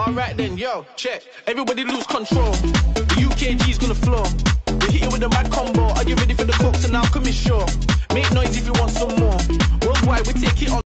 Alright then, yo, check. Everybody lose control. The UKG's gonna flow. We hit you with a mad combo. Are you ready for the coke? So now come in, sure. Make noise if you want some more. Worldwide, we take it on.